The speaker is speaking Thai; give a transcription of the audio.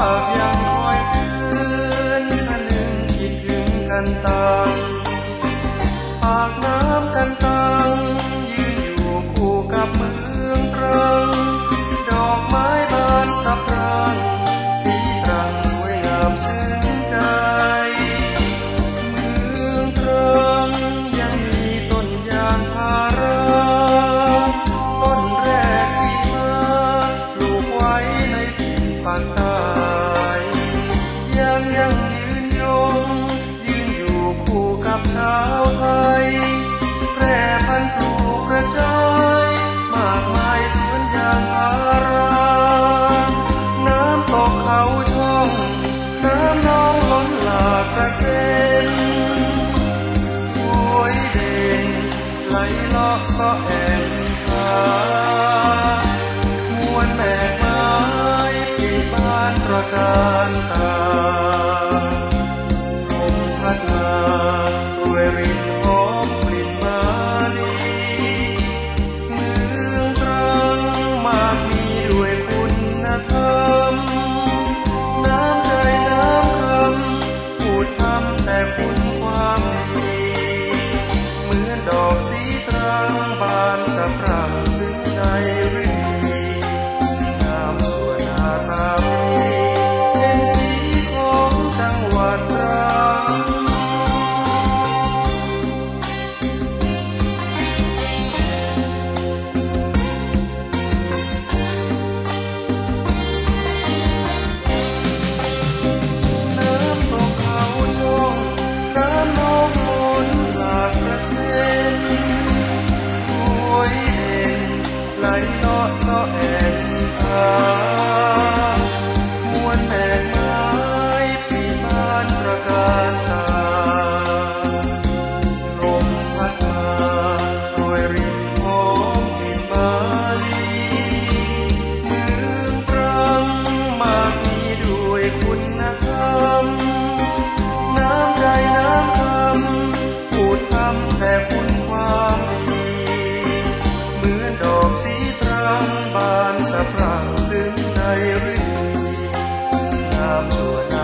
ากยังคอยเตือนคะนึงคิดถึงกันตังปากน้ำกันตังยืนอยู่คู่กับเมืองตรังดอกไม้บานสะพรั่งสีตรังสวยงามซึ้งใจเมืองตรังยังมีต้นยางพาราต้นแรกที่มาปลูกไว้ในถิ่นภาคใต้ยังยืนยงยืนอยู่คู่กับชาวไทยแพร่พันธุ์ปลูกกระจายมากมายสวนยางพาราน้ำตกเขาช่องน้ำนองล้นหลากกระเซ็นสวยเด่นไหลเลาะเสาะแอ่งผามวลแบกไม้ปีบานตระการตาลมพัดมาด้วยรินหอมกลิ่นมาลีเมืองตรังมากมีด้วยคุณธรรมน้ำใจน้ำคำพูดทำแต่คุณความดีเหมือนดอกสีตรังบานสะพรั่งถึงในฤดีงามส่วนหน้าตาดีเป็นสีของจังหวัดตรังน้ำตกเขาช่องน้ำนองล้นหลากกระเซ็นสวยเด่นไหลเลาะเสาะแอ่งผามวลแบกไม้ปีบานตระการตาลมพัดมาโดยรินหอมกลิ่นมาลีเมืองตรังมากมีด้วยคุณธรรมน้ำใจน้ำคำพูดทำแต่คุณความดีเหมือนดอกสีตรังบานสะพรั่งซึ้งในฤดีงามส่วนหน้า